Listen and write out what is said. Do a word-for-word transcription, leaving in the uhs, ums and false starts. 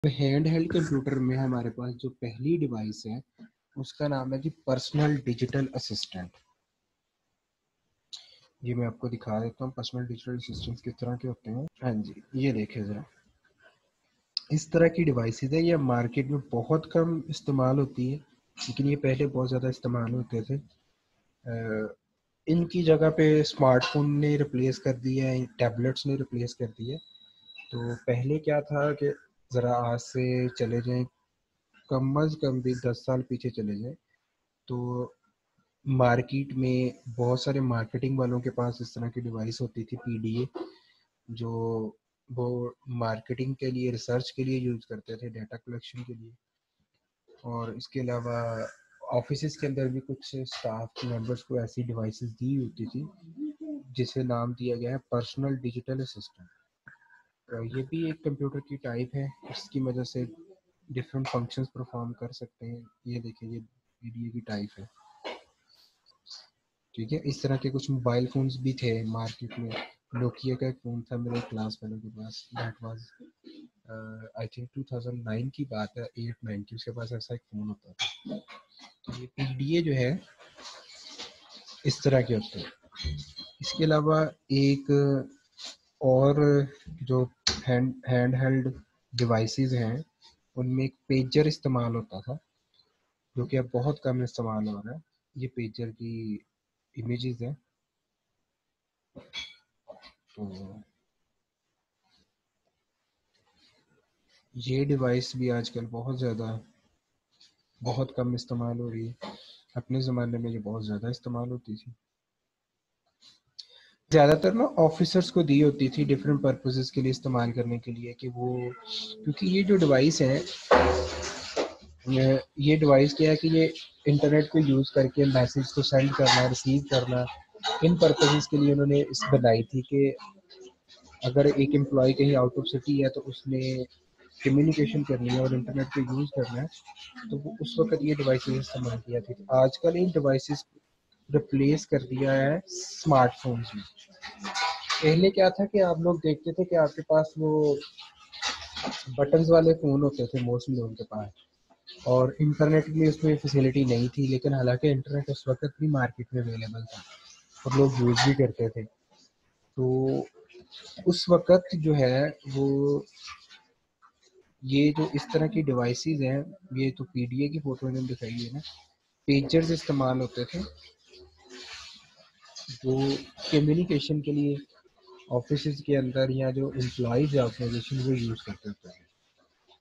Hand held computer میں ہمارے پاس جو پہلی ڈیوائس ہے اس کا نام ہے جی پرسنل ڈیجیٹل اسسٹنٹ. یہ میں آپ کو دکھا دیتا ہوں پرسنل ڈیجیٹل اسسٹنٹ کس طرح کے ہوتے ہیں. ہاں جی یہ دیکھیں ذرا اس طرح کی ڈیوائسز ہے. یہ مارکیٹ میں بہت کم استعمال ہوتی ہے لیکن یہ پہلے بہت زیادہ استعمال ہوتے تھے. ان کی جگہ پہ اسمارٹ فون نے ریپلیس کر دیا ہے, ٹیبلٹس نے ریپلیس کر دیا. تو پہلے کیا تھا کہ ذرا آج سے چلے جائیں کم از کم بھی دس سال پیچھے چلے جائیں تو مارکیٹ میں بہت سارے مارکیٹنگ والوں کے پاس اس طرح کی ڈیوائس ہوتی تھی پی ڈی اے, جو وہ مارکیٹنگ کے لیے ریسرچ کے لیے یوز کرتے تھے, ڈیٹا کلیکشن کے لیے. اور اس کے علاوہ آفیسز کے اندر بھی کچھ اسٹاف ممبرس کو ایسی ڈیوائسز دی ہوتی تھی جسے نام دیا گیا ہے پرسنل ڈیجیٹل اسسٹنٹ. یہ بھی ایک کمپیوٹر کی ٹائپ ہے, اس کی وجہ سے ڈفرینٹ فنکشنز پرفارم کر سکتے ہیں. یہ دیکھیں یہ پی ڈی اے کی ٹائپ ہے. ٹھیک ہے, اس طرح کے کچھ موبائل فونز بھی تھے مارکیٹ میں. نوکیا کا ایک فون تھا میرے کلاس والوں کے پاس, that was I think two thousand nine کی بات ہے, ایٹ نائن کی, اس کے پاس ایسا ایک فون ہوتا تھا. تو یہ پی ڈی اے جو ہے اس طرح کے ہوتے ہیں. اس کے علاوہ ایک اور جو ہینڈ ہینڈ ہیلڈ ڈیوائسیز ہیں ان میں ایک پیجر استعمال ہوتا تھا جو کہ اب بہت کم استعمال ہو رہا ہے. یہ پیجر کی امیجز ہیں. تو یہ ڈیوائس بھی آج کل بہت زیادہ بہت کم استعمال ہو رہی ہے. اپنے زمانے میں یہ بہت زیادہ استعمال ہوتی تھی. زیادہ تر نا آفیسرس کو دی ہوتی تھی ڈفرینٹ پرپزز کے لیے استعمال کرنے کے لیے, کہ وہ کیونکہ یہ جو ڈیوائس ہے یہ ڈیوائس کیا ہے کہ یہ انٹرنیٹ کو یوز کر کے میسیج کو سینڈ کرنا, ریسیو کرنا, ان پرپزز کے لیے انہوں نے اس بنائی تھی کہ اگر ایک امپلائی کہیں آؤٹ آف سٹی ہے تو اس نے کمیونیکیشن کرنی ہے اور انٹرنیٹ کو یوز کرنا ہے تو وہ اس وقت یہ ڈیوائسز استعمال کیا تھی. آج کل ان ڈیوائسز ریپلیس کر دیا ہے اسمارٹ فونز میں. پہلے کیا تھا کہ آپ لوگ دیکھتے تھے کہ آپ کے پاس وہ بٹنز والے فون ہوتے تھے موسٹلی ان کے پاس, اور انٹرنیٹ کی اس میں فیسلٹی نہیں تھی, لیکن حالانکہ انٹرنیٹ اس وقت بھی مارکیٹ میں اویلیبل تھا اور لوگ یوز بھی کرتے تھے. تو اس وقت جو ہے وہ یہ جو اس طرح کی ڈیوائسیز ہیں, یہ تو پی ڈی اے کی فوٹو انہوں نے دکھائی ہے نا, پیجرز استعمال ہوتے تھے جو کمیونیکیشن کے لیے آفیسز کے اندر یا جو امپلائیز آرگنائزیشن وہ یوز کرتے ہوتے ہیں.